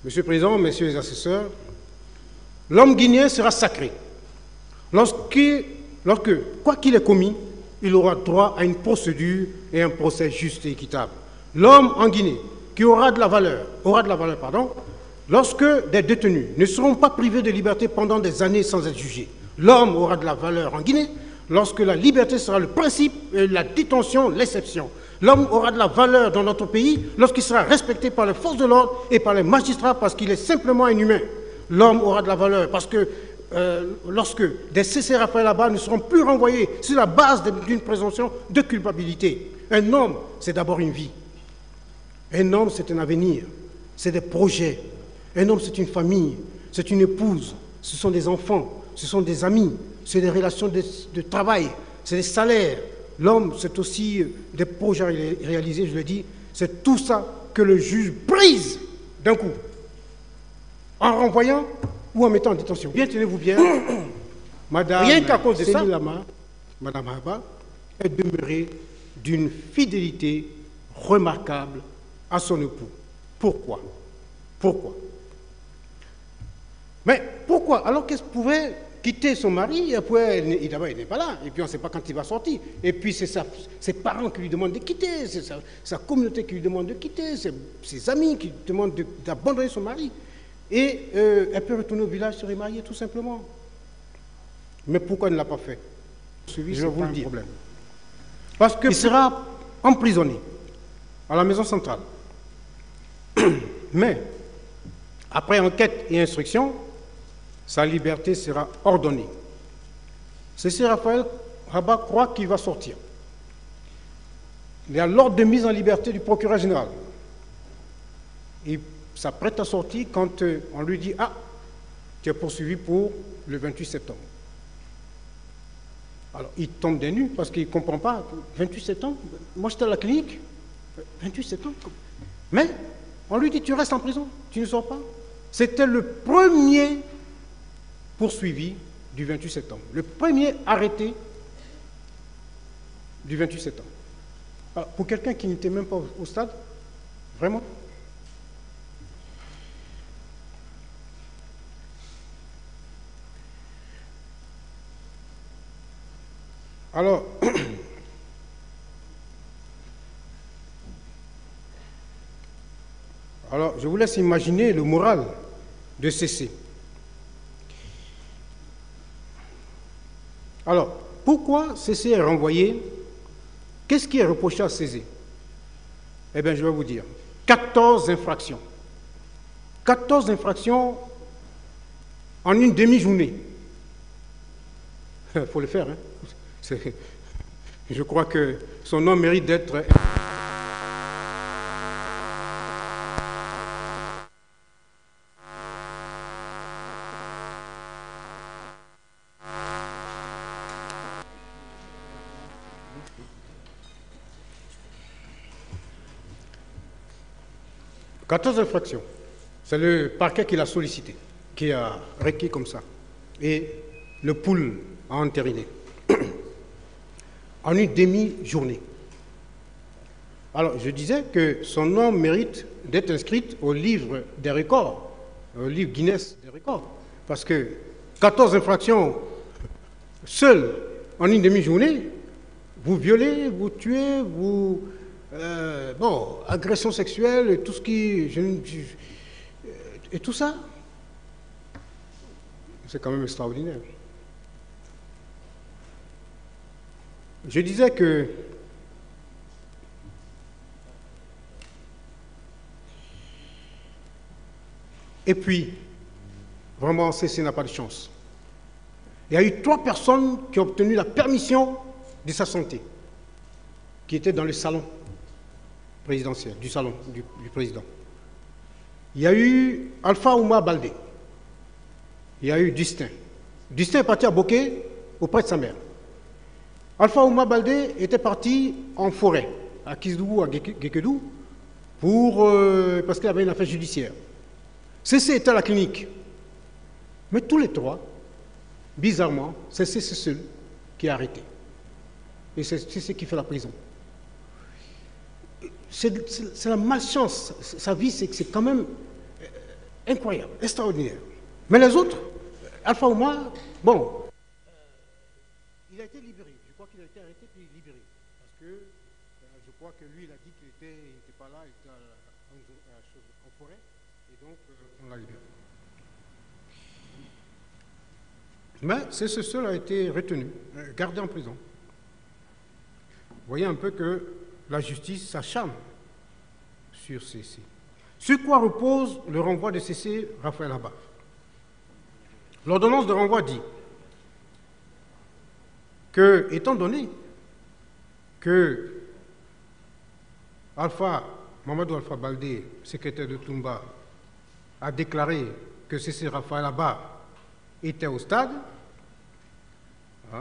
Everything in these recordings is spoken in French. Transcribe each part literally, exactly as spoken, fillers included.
Monsieur le Président, Messieurs les assesseurs, l'homme guinéen sera sacré. Lorsque, lorsque quoi qu'il ait commis, il aura droit à une procédure et un procès juste et équitable. L'homme en Guinée qui aura de la valeur, aura de la valeur, pardon, lorsque des détenus ne seront pas privés de liberté pendant des années sans être jugés. L'homme aura de la valeur en Guinée lorsque la liberté sera le principe et la détention l'exception. L'homme aura de la valeur dans notre pays lorsqu'il sera respecté par les forces de l'ordre et par les magistrats parce qu'il est simplement un humain. L'homme aura de la valeur parce que euh, lorsque des C C R F là-bas ne seront plus renvoyés sur la base d'une présomption de culpabilité. Un homme, c'est d'abord une vie. Un homme, c'est un avenir. C'est des projets. Un homme, c'est une famille. C'est une épouse. Ce sont des enfants. Ce sont des amis. C'est des relations de, de travail. C'est des salaires. L'homme, c'est aussi des projets réalisés, je le dis. C'est tout ça que le juge brise d'un coup, en renvoyant ou en mettant en détention. Bien, tenez-vous bien, Madame rien qu'à cause de ça, Lama, Madame Haba est demeurée d'une fidélité remarquable à son époux. Pourquoi? Pourquoi? Mais pourquoi? Alors qu'elle pouvait quitter son mari, et après, il, d'abord, il n'est pas là, et puis on ne sait pas quand il va sortir. Et puis c'est ses parents qui lui demandent de quitter, c'est sa, sa communauté qui lui demande de quitter, c'est ses amis qui lui demandent d'abandonner son mari. Et euh, elle peut retourner au village se remarier tout simplement. Mais pourquoi elle ne l'a pas fait? Je vais vous le dire. Problème. Parce qu'il sera emprisonné à la maison centrale. Mais, après enquête et instruction, sa liberté sera ordonnée. Ceci, Raphaël Rabat croit qu'il va sortir. Il y a l'ordre de mise en liberté du procureur général. Il s'apprête à sortir quand on lui dit « Ah, tu es poursuivi pour le vingt-huit septembre ». Alors, il tombe des nues parce qu'il ne comprend pas. vingt-huit septembre, moi j'étais à la clinique. vingt-huit septembre. Mais on lui dit « Tu restes en prison, tu ne sors pas ». C'était le premier poursuivi du vingt-huit septembre. Le premier arrêté du vingt-huit septembre. Alors, pour quelqu'un qui n'était même pas au stade, vraiment. Alors, alors, je vous laisse imaginer le moral de Cécé. Alors, pourquoi Cécé est renvoyé? Qu'est-ce qui est reproché à Cécé? Eh bien, je vais vous dire. quatorze infractions. quatorze infractions en une demi-journée. Il faut le faire, hein? Je crois que son nom mérite d'être... quatorze infractions. C'est le parquet qui l'a sollicité, qui a requis comme ça. Et le pool a entériné. En une demi-journée. Alors, je disais que son nom mérite d'être inscrit au livre des records, au livre Guinness des records. Parce que quatorze infractions seules en une demi-journée, vous violez, vous tuez, vous... Euh, bon, agression sexuelle et tout ce qui... Je, je, et tout ça, c'est quand même extraordinaire. Je disais que et puis, vraiment, Cécé n'a pas de chance. Il y a eu trois personnes qui ont obtenu la permission de sa santé, qui étaient dans le salon présidentiel, du salon du, du président. Il y a eu Alpha Oumar Baldé. Il y a eu Dustin. Dustin est parti à Bokeh auprès de sa mère. Alpha Oumar Baldé était parti en forêt, à Kisdougou, à Gekedou, pour, euh, parce qu'il avait une affaire judiciaire. Cécé était à la clinique. Mais tous les trois, bizarrement, c'est Cécé seul qui est arrêté. Et c'est ce qui fait la prison. C'est la malchance. Sa vie, c'est quand même incroyable, extraordinaire. Mais les autres, Alpha Oumar, bon, il a été libéré. Je crois qu'il a été arrêté puis libéré. Parce que euh, je crois que lui, il a dit qu'il n'était pas là, il était en, en, en forêt. Et donc, euh, on l'a libéré. Mais c'est ce seul a été retenu, gardé en prison. Vous voyez un peu que la justice s'acharne sur Cécé. Sur quoi repose le renvoi de Cécé Raphaël Habba? L'ordonnance de renvoi dit que, étant donné que Alpha, Mamadou Alpha Baldé, secrétaire de Toumba, a déclaré que Cécé Raphaël Habba était au stade, hein,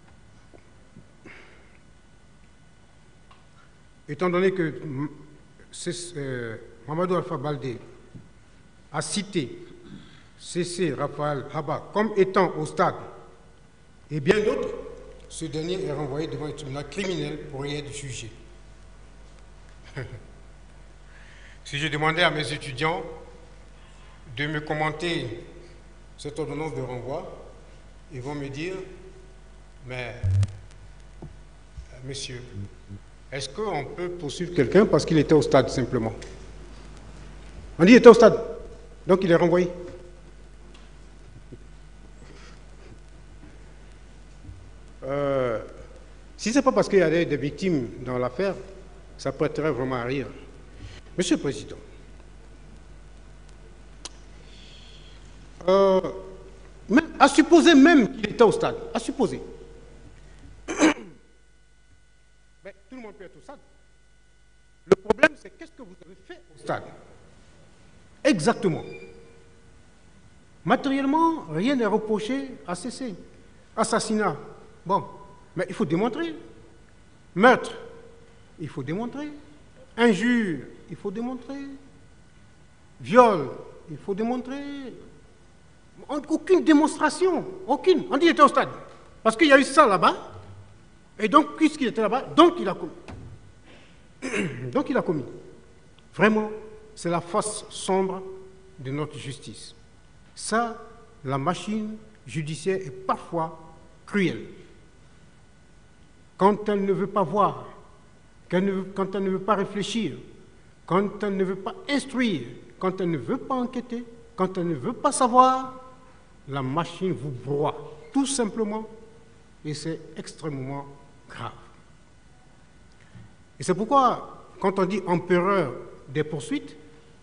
étant donné que euh, Mamadou Alpha Baldé a cité Cécé Raphaël Habba comme étant au stade et bien d'autres, ce dernier est renvoyé devant le tribunal criminel pour y être jugé. Si je demandais à mes étudiants de me commenter cette ordonnance de renvoi, ils vont me dire, mais monsieur, est-ce qu'on peut poursuivre quelqu'un parce qu'il était au stade simplement? On dit qu'il était au stade, donc il est renvoyé. Euh, si ce n'est pas parce qu'il y a des, des victimes dans l'affaire, ça prêterait vraiment à rire. Monsieur le Président, euh, même, à supposer même qu'il était au stade, à supposer. Mais tout le monde peut être au stade. Le problème, c'est qu'est-ce que vous avez fait au stade? Exactement. Matériellement, rien n'est reproché à Cécé. Assassinat, bon, mais il faut démontrer. Meurtre, il faut démontrer. Injure, il faut démontrer. Viol, il faut démontrer. Aucune démonstration, aucune. On dit qu'il était au stade. Parce qu'il y a eu ça là-bas. Et donc, puisqu'il était là-bas, donc il a commis. donc il a commis. Vraiment, c'est la face sombre de notre justice. Ça, la machine judiciaire est parfois cruelle. Quand elle ne veut pas voir, quand elle ne veut, quand elle ne veut pas réfléchir, quand elle ne veut pas instruire, quand elle ne veut pas enquêter, quand elle ne veut pas savoir, la machine vous broie, tout simplement, et c'est extrêmement grave. Et c'est pourquoi, quand on dit empereur des poursuites,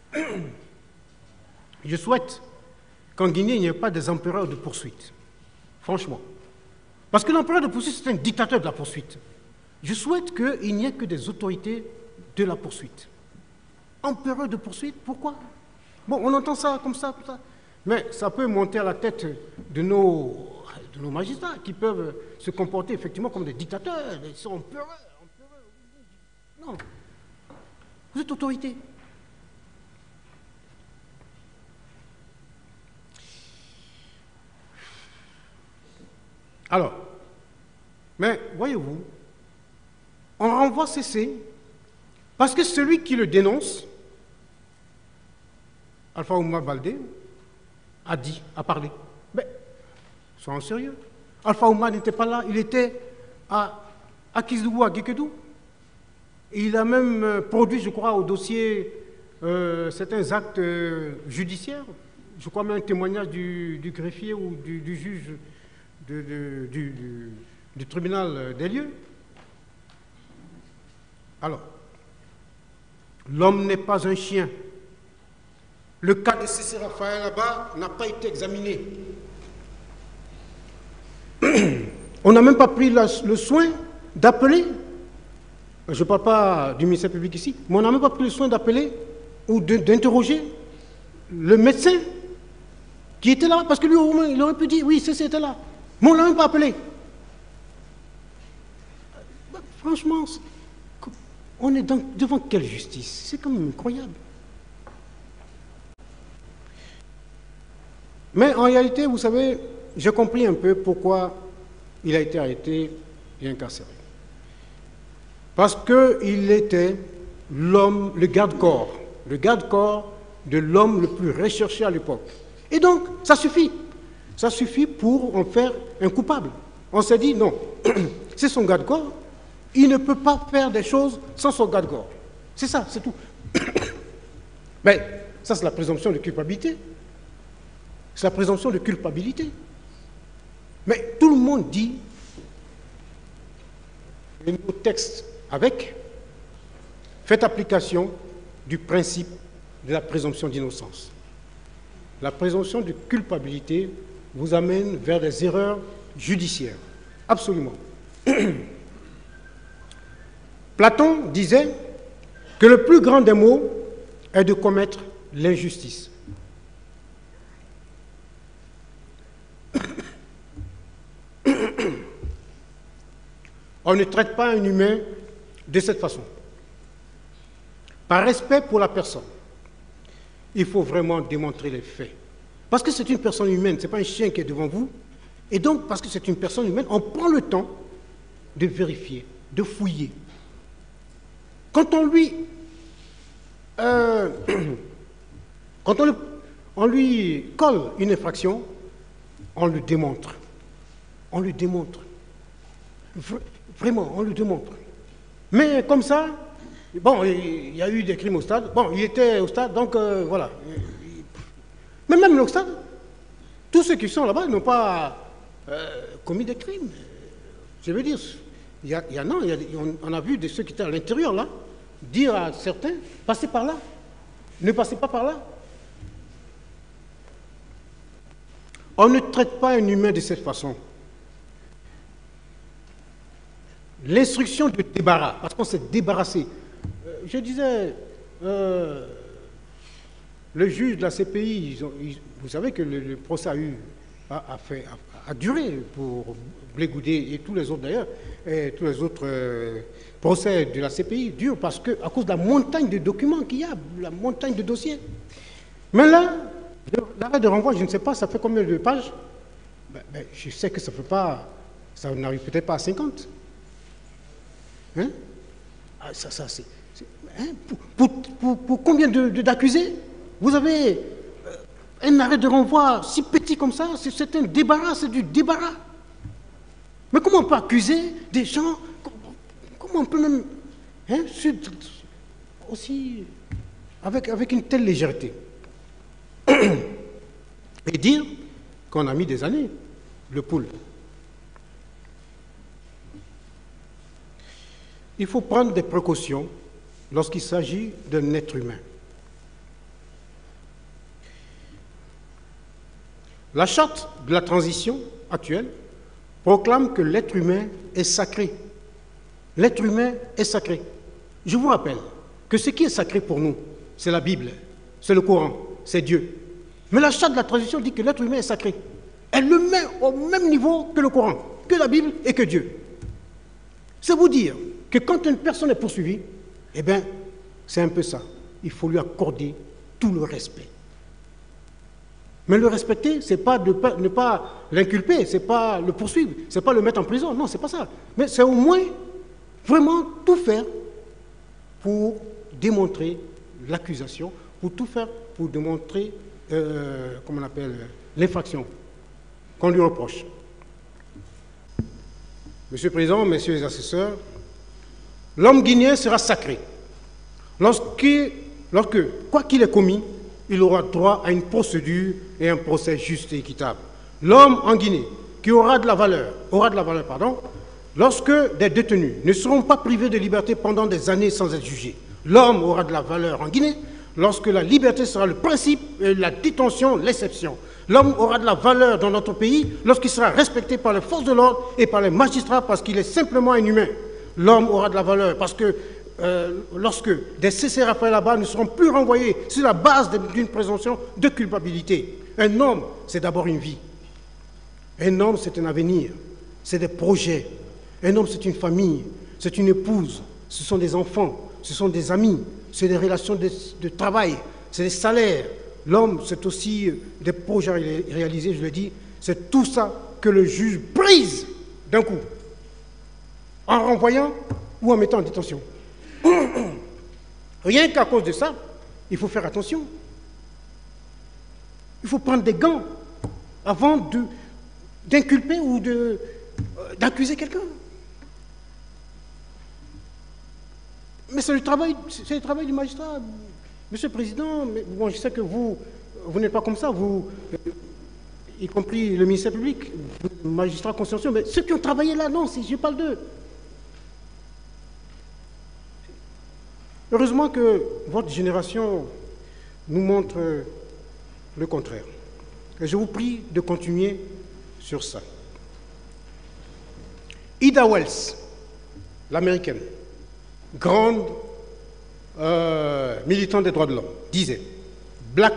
je souhaite qu'en Guinée, il n'y ait pas des empereurs de poursuite. Franchement. Parce que l'empereur de poursuite, c'est un dictateur de la poursuite. Je souhaite qu'il n'y ait que des autorités de la poursuite. Empereur de poursuite, pourquoi? Bon, on entend ça comme ça, comme ça. Mais ça peut monter à la tête de nos, de nos magistrats qui peuvent se comporter effectivement comme des dictateurs. Ils sont empereurs, empereurs. Non. Vous êtes autorité. Alors, mais voyez-vous, on renvoie Cécé parce que celui qui le dénonce, Alpha Oumar Baldé, a dit, a parlé. Mais, soyons sérieux. Alpha Oumar n'était pas là, il était à, à Kizdougou, à Guékedou. Et il a même euh, produit, je crois, au dossier euh, certains actes euh, judiciaires. Je crois même un témoignage du, du greffier ou du, du juge de, de, du, du, du tribunal des lieux. Alors, l'homme n'est pas un chien. Le cas de Cécé Raphaël Habba n'a pas été examiné. On n'a même pas pris la, le soin d'appeler, je ne parle pas du ministère public ici, mais on n'a même pas pris le soin d'appeler ou d'interroger le médecin qui était là, parce que lui, au moins, il aurait pu dire, oui, Cécé était là. Mais on ne l'a même pas appelé. Franchement, on est dans, devant quelle justice? C'est quand même incroyable. Mais en réalité, vous savez, j'ai compris un peu pourquoi il a été arrêté et incarcéré. Parce qu'il était l'homme, le garde-corps, le garde-corps de l'homme le plus recherché à l'époque. Et donc, ça suffit. Ça suffit pour en faire un coupable. On s'est dit, non, c'est son garde-corps, il ne peut pas faire des choses sans son garde-corps. C'est ça, c'est tout. Mais ça, c'est la présomption de culpabilité. C'est la présomption de culpabilité. Mais tout le monde dit, le nouveau texte avec, faites application du principe de la présomption d'innocence. La présomption de culpabilité vous amène vers des erreurs judiciaires. Absolument. Platon disait que le plus grand des maux est de commettre l'injustice. On ne traite pas un humain de cette façon. Par respect pour la personne, il faut vraiment démontrer les faits. Parce que c'est une personne humaine, ce n'est pas un chien qui est devant vous. Et donc, parce que c'est une personne humaine, on prend le temps de vérifier, de fouiller. Quand on lui, euh, quand on, le, on lui colle une infraction, on le démontre. On le démontre. Vraiment, on le démontre. Mais comme ça, bon, il y a eu des crimes au stade. Bon, il était au stade, donc euh, voilà. Mais même au stade, tous ceux qui sont là-bas n'ont pas euh, commis des crimes. Je veux dire, il y a, il y a, non, il y a, on, on a vu de ceux qui étaient à l'intérieur, là, dire à certains, passez par là. Ne passez pas par là. On ne traite pas un humain de cette façon. L'instruction de débarras, parce qu'on s'est débarrassé. Euh, je disais, euh, le juge de la C P I, ils ont, ils, vous savez que le, le procès a, eu, a, a, fait, a, a duré pour Blé Goudet et tous les autres d'ailleurs, et tous les autres euh, procès de la C P I durent parce que, à cause de la montagne de documents qu'il y a, la montagne de dossiers. Mais là, l'arrêt de renvoi, je ne sais pas, ça fait combien de pages? Ben, ben, je sais que ça ne fait pas, ça n'arrive peut-être pas à cinquante. Hein? Ah, ça, ça, c'est, c'est, hein? pour, pour, pour, pour combien de, de, d'accusés? Vous avez euh, un arrêt de renvoi si petit comme ça, c'est, c'est un débarras, c'est du débarras. Mais comment on peut accuser des gens? Comment on peut même hein, aussi avec, avec une telle légèreté et dire qu'on a mis des années le poule? Il faut prendre des précautions lorsqu'il s'agit d'un être humain. La charte de la transition actuelle proclame que l'être humain est sacré. L'être humain est sacré. Je vous rappelle que ce qui est sacré pour nous, c'est la Bible, c'est le Coran, c'est Dieu. Mais la charte de la transition dit que l'être humain est sacré. Elle le met au même niveau que le Coran, que la Bible et que Dieu. C'est vous dire que quand une personne est poursuivie, eh bien, c'est un peu ça. Il faut lui accorder tout le respect. Mais le respecter, ce n'est pas de ne pas l'inculper, ce n'est pas le poursuivre, ce n'est pas le mettre en prison, non, ce n'est pas ça. Mais c'est au moins vraiment tout faire pour démontrer l'accusation, pour tout faire pour démontrer, euh, comment on appelle, l'infraction qu'on lui reproche. Monsieur le Président, Messieurs les assesseurs, l'homme guinéen sera sacré. Lorsque, lorsque quoi qu'il ait commis, il aura droit à une procédure et un procès juste et équitable. L'homme en Guinée qui aura de la valeur, aura de la valeur, pardon, lorsque des détenus ne seront pas privés de liberté pendant des années sans être jugés. L'homme aura de la valeur en Guinée lorsque la liberté sera le principe et la détention l'exception. L'homme aura de la valeur dans notre pays lorsqu'il sera respecté par les forces de l'ordre et par les magistrats parce qu'il est simplement un humain. L'homme aura de la valeur parce que euh, lorsque des C C R F là-bas ne seront plus renvoyés sur la base d'une présomption de culpabilité. Un homme, c'est d'abord une vie. Un homme, c'est un avenir. C'est des projets. Un homme, c'est une famille. C'est une épouse. Ce sont des enfants. Ce sont des amis. C'est des relations de, de travail. C'est des salaires. L'homme, c'est aussi des projets réalisés, je le dis. C'est tout ça que le juge brise d'un coup, en renvoyant ou en mettant en détention. Rien qu'à cause de ça, il faut faire attention. Il faut prendre des gants avant de, d'inculper ou de, euh, d'accuser quelqu'un. Mais c'est le travail, c'est le travail du magistrat. Monsieur le Président, mais bon, je sais que vous, vous n'êtes pas comme ça, vous, euh, y compris le ministère public, vous, magistrats consciencieux, mais ceux qui ont travaillé là, non, si je parle d'eux. Heureusement que votre génération nous montre le contraire. Et je vous prie de continuer sur ça. Ida Wells, l'américaine, grande euh, militante des droits de l'homme, disait « Black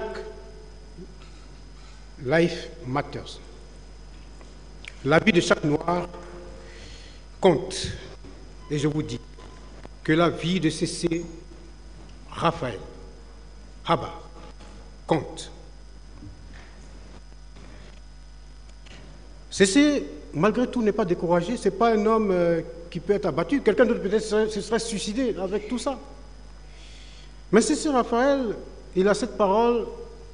life matters ». La vie de chaque noir compte. Et je vous dis que la vie de C C Raphaël Haba compte. C C, malgré tout, n'est pas découragé. Ce n'est pas un homme euh, qui peut être abattu. Quelqu'un d'autre peut-être se, se serait suicidé avec tout ça. Mais C C Raphaël, il a cette parole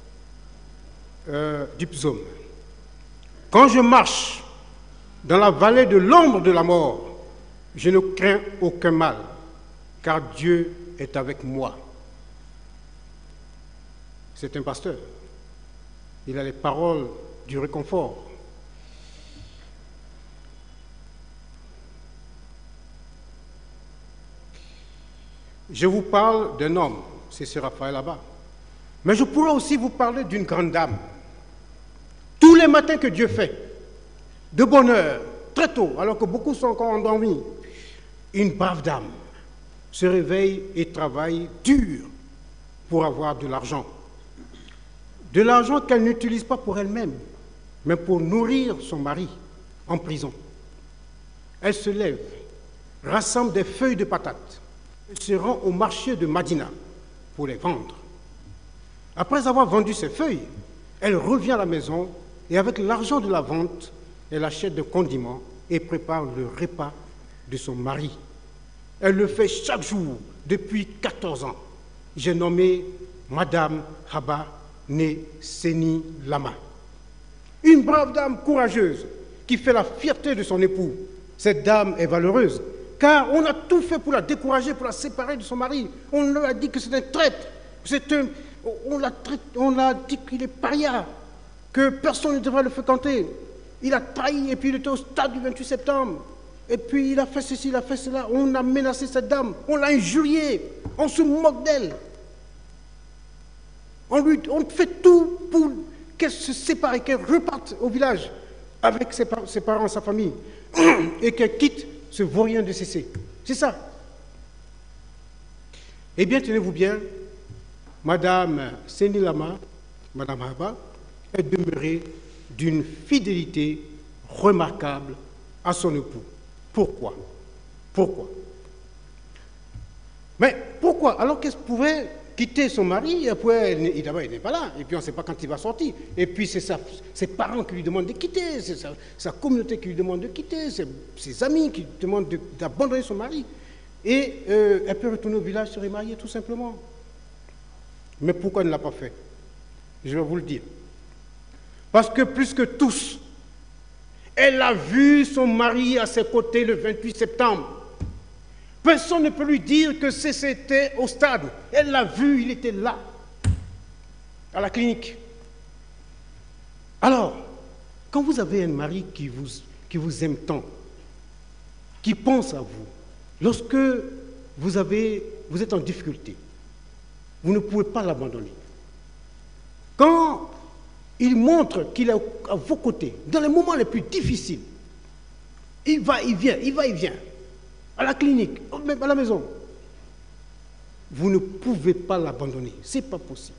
euh, du psaume. Quand je marche dans la vallée de l'ombre de la mort, je ne crains aucun mal, car Dieu est avec moi. C'est un pasteur. Il a les paroles du réconfort. Je vous parle d'un homme, c'est ce Raphaël là-bas. Mais je pourrais aussi vous parler d'une grande dame. Tous les matins que Dieu fait, de bonne heure, très tôt, alors que beaucoup sont encore endormis, une brave dame se réveille et travaille dur pour avoir de l'argent. De l'argent qu'elle n'utilise pas pour elle-même, mais pour nourrir son mari en prison. Elle se lève, rassemble des feuilles de patates, et se rend au marché de Madina pour les vendre. Après avoir vendu ces feuilles, elle revient à la maison et avec l'argent de la vente, elle achète des condiments et prépare le repas de son mari. Elle le fait chaque jour depuis quatorze ans. J'ai nommé Madame Haba née Seni Lama. Une brave dame courageuse qui fait la fierté de son époux. Cette dame est valeureuse car on a tout fait pour la décourager, pour la séparer de son mari. On lui a dit que c'est un traître, c'est un, on l'a on a dit qu'il est paria, que personne ne devrait le fréquenter. Il a trahi et puis il était au stade du vingt-huit septembre. Et puis il a fait ceci, il a fait cela. On a menacé cette dame, on l'a injuriée, on se moque d'elle. On, lui, on fait tout pour qu'elle se sépare et qu'elle reparte au village avec ses, ses parents, sa famille, et qu'elle quitte ce vaurien de C C. C'est ça. Eh bien, tenez-vous bien, Madame Seni Lama, Madame Haba, est demeurée d'une fidélité remarquable à son époux. Pourquoi? Pourquoi? Mais pourquoi? Alors qu'elle pouvait quitter son mari, et après, il, d'abord, il n'est pas là, et puis on ne sait pas quand il va sortir. Et puis c'est sa, ses parents qui lui demandent de quitter, c'est sa, sa communauté qui lui demande de quitter, c'est ses amis qui lui demandent de, d'abandonner son mari. Et euh, elle peut retourner au village se remarier tout simplement. Mais pourquoi elle ne l'a pas fait? Je vais vous le dire. Parce que plus que tous, elle a vu son mari à ses côtés le vingt-huit septembre. Personne ne peut lui dire que c'était au stade. Elle l'a vu, il était là, à la clinique. Alors, quand vous avez un mari qui vous, qui vous aime tant, qui pense à vous, lorsque vous, avez, vous êtes en difficulté, vous ne pouvez pas l'abandonner. Quand il montre qu'il est à vos côtés, dans les moments les plus difficiles, il va, il vient, il va, il vient. À la clinique, même à la maison. Vous ne pouvez pas l'abandonner. Ce n'est pas possible.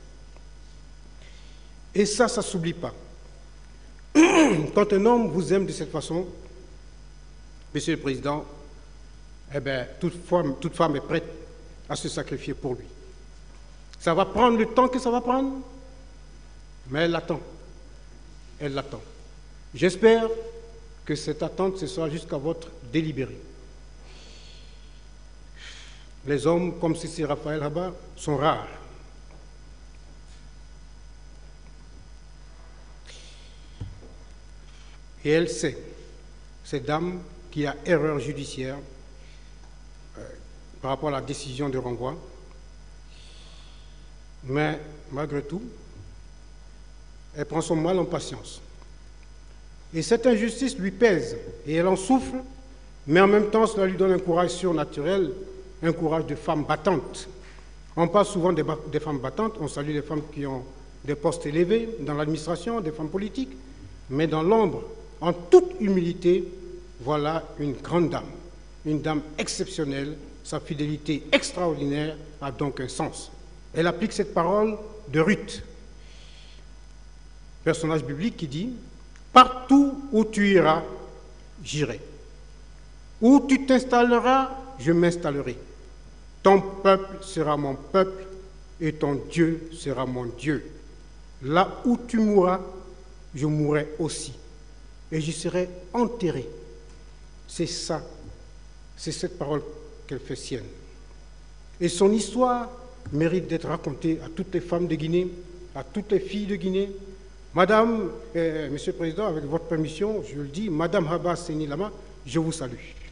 Et ça, ça ne s'oublie pas. Quand un homme vous aime de cette façon, Monsieur le Président, eh bien, toute femme, toute femme est prête à se sacrifier pour lui. Ça va prendre le temps que ça va prendre, mais elle l'attend. Elle l'attend. J'espère que cette attente, ce sera jusqu'à votre délibéré. Les hommes comme C C Raphaël Haba sont rares. Et elle sait, cette dame, qu'il y a erreur judiciaire euh, par rapport à la décision de renvoi. Mais malgré tout, elle prend son mal en patience. Et cette injustice lui pèse et elle en souffre, mais en même temps, cela lui donne un courage surnaturel, un courage de femme battante. On parle souvent des, des femmes battantes, on salue les femmes qui ont des postes élevés dans l'administration, des femmes politiques, mais dans l'ombre, en toute humilité, voilà une grande dame, une dame exceptionnelle, sa fidélité extraordinaire a donc un sens. Elle applique cette parole de Ruth, personnage biblique qui dit « Partout où tu iras, j'irai. Où tu t'installeras, je m'installerai. Ton peuple sera mon peuple et ton Dieu sera mon Dieu. Là où tu mourras, je mourrai aussi et j'y serai enterré. » C'est ça, c'est cette parole qu'elle fait sienne. Et son histoire mérite d'être racontée à toutes les femmes de Guinée, à toutes les filles de Guinée. Madame, euh, Monsieur le Président, avec votre permission, je le dis, Madame Haba Seni Lama, je vous salue.